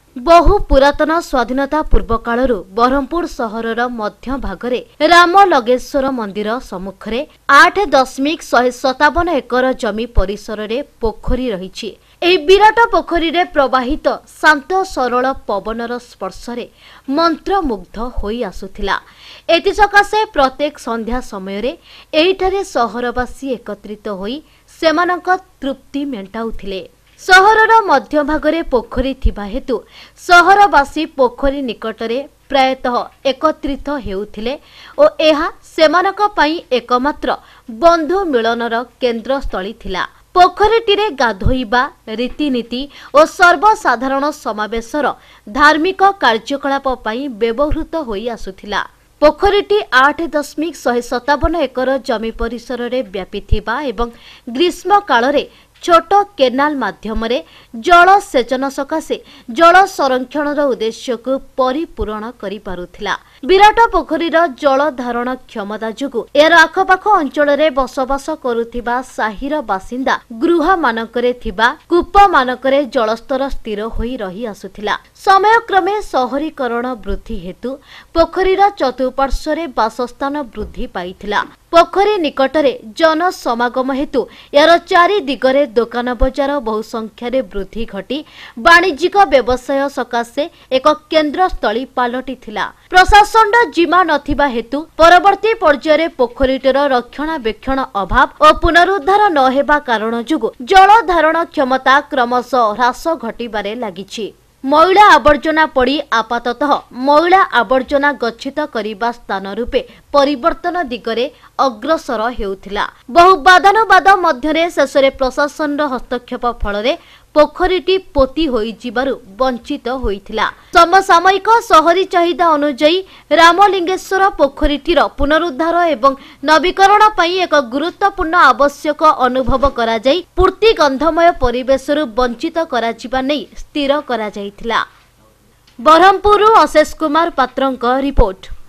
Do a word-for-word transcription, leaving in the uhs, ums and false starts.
बहु पुरातन स्वाधीनता पूर्व कालरू बरहमपुर सहरर मध्य भागरे राम लगेश्वर मंदिर सम्मुखरे आठ दशमिक शहे सतावन एकर जमी परिसर रे पोखरी रही। एही विराट पोखरी रे प्रवाहित शांत सरल पवनर स्पर्शरे मंत्रमुग्ध होई आसुथिला। एति सकाशे प्रत्येक संध्या समय रे एहिठारे सहरवासी एकत्रित होई सेमानक तृप्ति मेंटाउथिले। सहरर मध्य भागरे पोखरी थिबा हेतु सहरवासी पोखरी निकटरे प्रायतः एकत्रित हेउथिले ओ एहा सेमानक पई एकमात्र बंधु मिलनर केन्द्रस्थली थिला। पोखरीटीरे गाधोइबा रीतिनीति और सर्वसाधारण समावेशर धार्मिक कार्यकलाप पई व्यवहृत होई आसुथिला। पोखरीटी आठ दशमिक शहे सतावन एकर जमी परिसर रे व्यापी थिबा एवं ग्रीष्म कालरे छोट केनाल माध्यम जल सेचन सकाशे जल संरक्षण उद्देश्य को परिपूर्ण करि पारुथिला। विराट पोखरीर जल धारण क्षमता जुगु एयर आखपाख अंचल रे बसवास करुथिबा साहिर बासिंदा गृह मानकरे थिबा कूप मानकरे जलस्तर स्थिर होई रही आसुथिला। समय क्रमे शहरीकरण वृद्धि हेतु पोखरीर चतुर्पार्श्वरे बासस्थान वृद्धि पाइथिला। पोखरी निकटरे जन समागम हेतु यार चारि दिगरे दोकान बजार बहु संख्यारे वृद्धि घटी वाणिज्यिक व्यवसाय सकाशे एक केन्द्रस्थली पालटिथिला। प्रशासन जिमा नथिबा हेतु परवर्ती पर्याୟରେ पोखरीटर रक्षणाबेक्षण अभाव और पुनरुद्धार न हेबा कारण जुगु जल धारण क्षमता क्रमशः ह्रास घटिबारे लागिछि। मैला आवर्जना पड़ी आपाततः मैला आवर्जना गच्छित करिबा स्थान रूपे परिवर्तन दिगरे अग्रसर हेउथिला। बहु बादानुबाद मध्यरे शेषरे प्रशासन हस्तक्षेप फलरे पोखरीटी पोती होई जिबारु वंचित होइथिला। समसामयिक शहरी चाहिदा अनुଯାयी रामलिंगेश्वर पोखरीटीर पुनरुद्धार एवं नवीकरण पई एक गुरुत्वपूर्ण आवश्यक अनुभव करा जाई पूर्ति गंधमय परिवेशरु वंचित करा जिबा नै स्थिर करा जाइथिला। बरहमपुर अशेष कुमार पात्रंक रिपोर्ट।